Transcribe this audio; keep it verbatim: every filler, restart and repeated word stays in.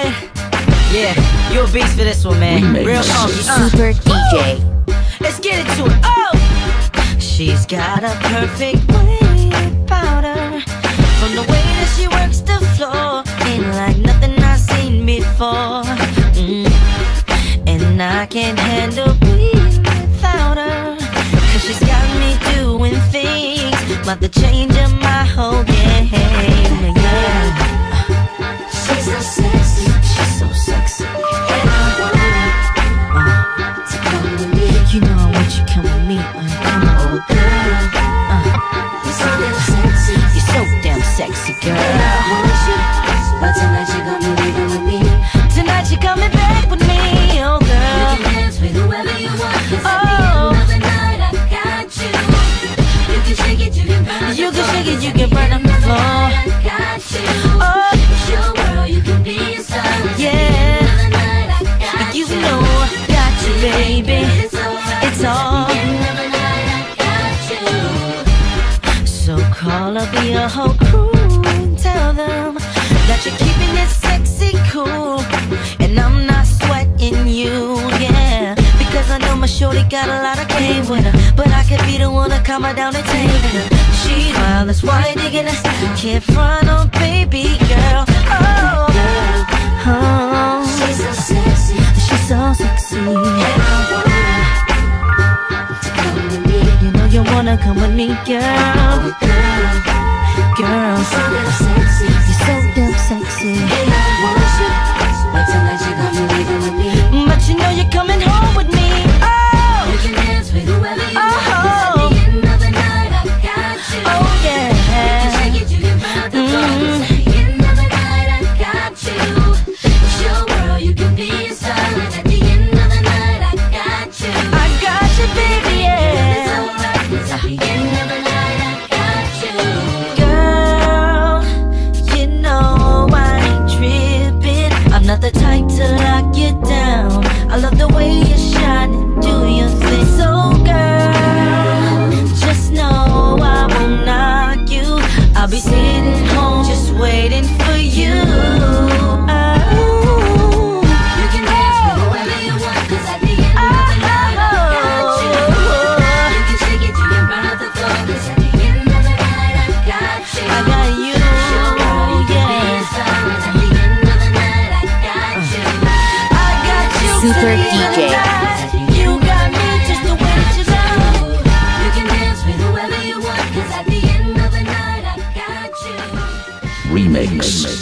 it. Yeah, you a beast for this one, man. Remix. Real funky. Uh. Super D J. Let's get into it. Oh! She's got a perfect way about her. From the way that she works the floor, ain't like nothing I've seen before. Mm. And I can't handle being without her, cause she's got me doing things about to change up my whole game. Yeah. She's so sexy, She's so sexy. and I want her to come with me. You know I want you come with me. Uh, come on. Oh girl, Uh, you're so damn sexy, you're so damn sexy, girl. and I want you, but tonight you're gonna be leaving with me. Tonight you're coming back with me, oh You girl. can dance with whoever you want, 'cause Oh. at the end of the night I got you. You can shake it, you can burn up You the can floor, shake it, 'cause you at can the burn end up of the the floor. night I got you. Oh, It's your world, you can be a star. At the yeah. end of the night I got You you. know I got you, baby. It's alright, It's 'cause all. at the end of the night I got you. So call up your whole crew and tell them that you're keeping it sexy cool, and I'm not sweating you, yeah. Because I know my shorty got a lot of game with her, but I could be the one to calm her down and take her. She's wild, that's why I'm digging her. Can't front on baby girl. Oh, oh, She's so sexy, she's so sexy. and I want her to come with me. You know you wanna come with me, girl. Oh girl, Girl, so damn sexy, you're so damn sexy. and I want you, but tonight you're gonna be leaving with me. But you know you're coming home with me. Oh, You can dance with whoever you want, 'cause Oh. at the end of the night I got you. oh You can yeah. shake it, you can burn up the floor, 'cause Mm. at the end of the night I got you. It's your world, you can be a star, and at the end of the night I got you. I got you, baby, It's yeah. alright, 'cause at the end of the night I got you. Girl, you know I ain't tripping. I'm not the type to lock you down. I love the way you shine and do your thing. So girl, just know I won't knock you. I'll be sitting home just waiting for you. Oh. You can dance with whoever you want, 'cause at the end of the night I got you. You can shake it, you can burn up the floor, 'cause at the end of the night I got you. I got you, It's your world, you can be a yeah. star, and at the end of the night I got you. I got you, Super till the end of D J. the night. You got me just the way that you love. You can dance with whoever you want, 'cause at the end of the night I got you. Remix.